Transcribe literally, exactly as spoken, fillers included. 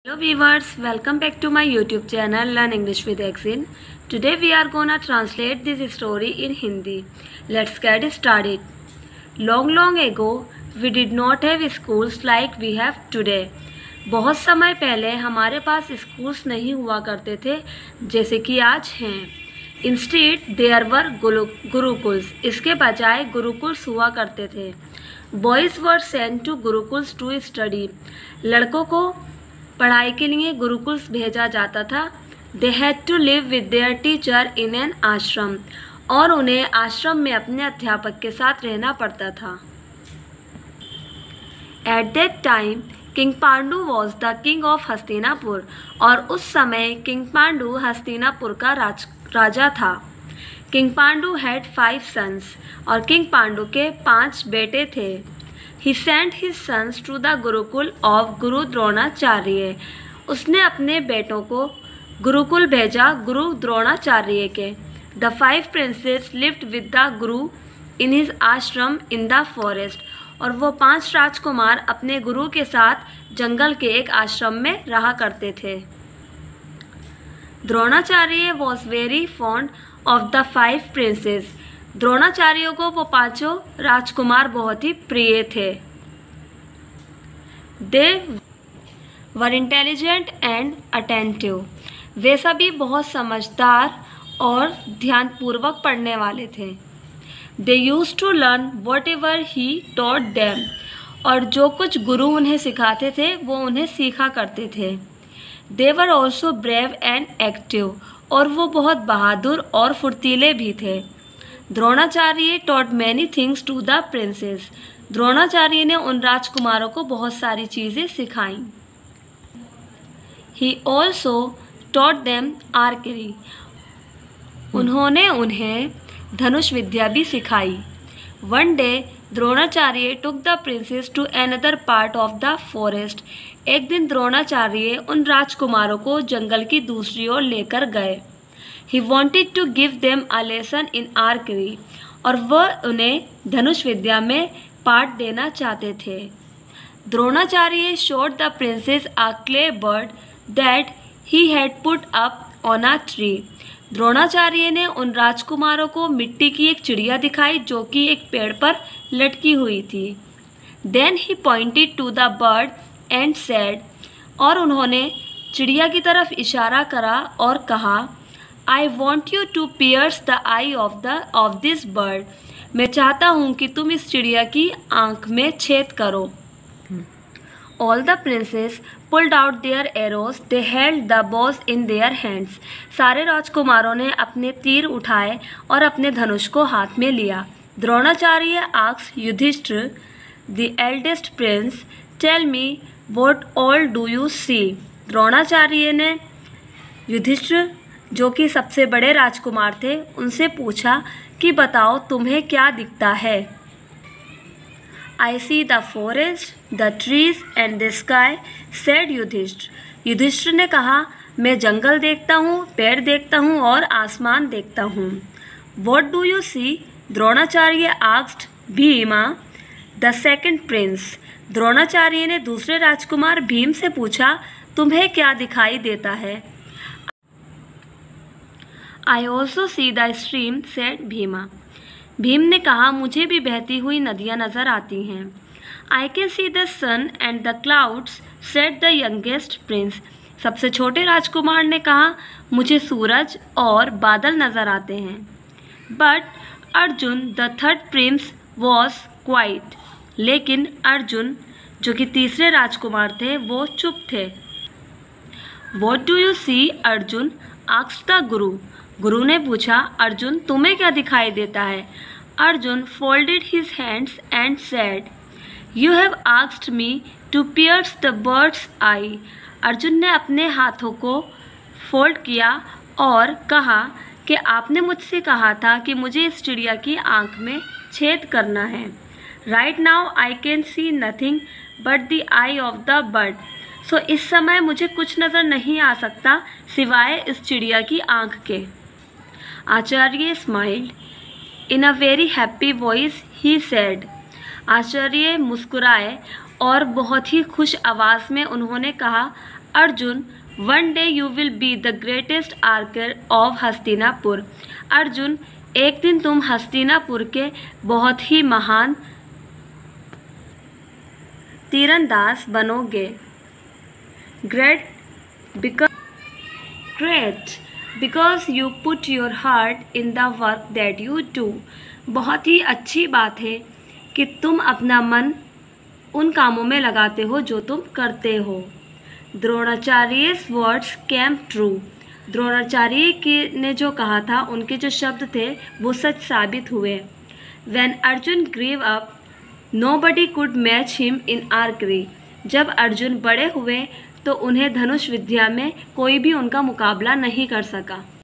Hello viewers, welcome back to my YouTube channel Learn English with Exin. Today we are gonna translate this story in Hindi. Let's get started. Long long ago we did not have schools like we have today. बहुत समय पहले हमारे पास schools नहीं हुआ करते थे जैसे कि आज हैं. Instead there were gurukuls. इसके बजाय गुरुकुल्स हुआ करते थे. Boys were sent to gurukuls to study. लड़कों को पढ़ाई के लिए गुरुकुल्स भेजा जाता था. They had to live with their teacher in an ashram. और उन्हें आश्रम में अपने अध्यापक के साथ रहना पड़ता था. At that time king Pandu was the king of Hastinapur. और उस समय किंग पांडु हस्तिनापुर का राज राजा था. King Pandu had five sons. और किंग पांडु के पांच बेटे थे. He sent his sons to the Gurukul of गुरु द्रोणाचार्य. उसने अपने बेटों को गुरुकुल भेजा गुरु द्रोणाचार्य के. The five princes lived with the Guru in his ashram in the forest. और वो पांच राजकुमार अपने गुरु के साथ जंगल के एक आश्रम में रहा करते थे. Dronacharya was very fond of the five princes. Dronacharya को वो पांचों राजकुमार बहुत ही प्रिय थे. They were intelligent and attentive. वे सभी बहुत समझदार और ध्यानपूर्वक पढ़ने वाले थे. They use to learn whatever he taught them. और जो कुछ गुरु उन्हें सिखाते थे वो उन्हें सीखा करते थे. They were also brave and active. और वो बहुत बहादुर और फुर्तीले भी थे. Dronacharya taught many things to the princes. Dronacharya ने उन राजकुमारों को बहुत सारी चीज़ें सिखाईं. He also taught them archery. उन्होंने उन्हें धनुष विद्या भी सिखाई. One day Dronacharya took the princes to another part of the forest. एक दिन द्रोणाचार्य उन राजकुमारों को जंगल की दूसरी ओर लेकर गए. He wanted to give them a lesson in archery. और वह उन्हें धनुष विद्या में पाठ देना चाहते थे. Dronacharya showed the princess a clay bird that he had put up on a tree. Dronacharya ने उन राजकुमारों को मिट्टी की एक चिड़िया दिखाई जो कि एक पेड़ पर लटकी हुई थी. Then he pointed to the bird and said. और उन्होंने चिड़िया की तरफ इशारा करा और कहा I want you to pierce the eye of the of this bird. मैं चाहता हूँ कि तुम इस चिड़िया की आँख में छेद करो. All the princes pulled out their arrows. They held the bows in their hands. सारे राजकुमारों ने अपने तीर उठाए और अपने धनुष को हाथ में लिया. Dronacharya asked Yudhishthir, the eldest prince, tell me what all do you see. Dronacharya ने युधिष्ठिर जो कि सबसे बड़े राजकुमार थे उनसे पूछा कि बताओ तुम्हें क्या दिखता है. I see the forest, the trees and the sky, said Yudhishthira. Yudhishthira ने कहा मैं जंगल देखता हूँ, पेड़ देखता हूँ और आसमान देखता हूँ. What do you see. Dronacharya asked Bhima the second prince. Dronacharya ने दूसरे राजकुमार भीम से पूछा तुम्हें क्या दिखाई देता है. I also see the stream, said Bhima. Bhim ने कहा मुझे भी बहती हुई नदियाँ नज़र आती हैं. I can see the sun and the clouds, said the youngest prince. सबसे छोटे राजकुमार ने कहा मुझे सूरज और बादल नज़र आते हैं. But Arjun the third prince was quiet. लेकिन अर्जुन जो कि तीसरे राजकुमार थे वो चुप थे. What do you see, Arjun, asked the गुरु. गुरु ने पूछा अर्जुन तुम्हें क्या दिखाई देता है. Arjun folded his hands and said you have asked me to pierce the bird's eye. Arjun ने अपने हाथों को फोल्ड किया और कहा कि आपने मुझसे कहा था कि मुझे इस चिड़िया की आँख में छेद करना है. Right now I can see nothing but the eye of the bird. सो इस समय मुझे कुछ नज़र नहीं आ सकता सिवाय इस चिड़िया की आँख के. Acharya smiled. In a very happy voice he said. Acharya मुस्कुराए और बहुत ही खुश आवाज़ में उन्होंने कहा Arjun, one day you will be the greatest archer of Hastinapur. Arjun, एक दिन तुम हस्तिनापुर के बहुत ही महान तीरंदाज बनोगे। Great because great because you put your heart in the work that you do. बहुत ही अच्छी बात है कि तुम अपना मन उन कामों में लगाते हो जो तुम करते हो। Dronacharya's words came true. Dronacharya के ने जो कहा था, उनके जो शब्द थे वो सच साबित हुए। When Arjun grew up, nobody could match him in archery। जब अर्जुन बड़े हुए तो उन्हें धनुष विद्या में कोई भी उनका मुकाबला नहीं कर सका।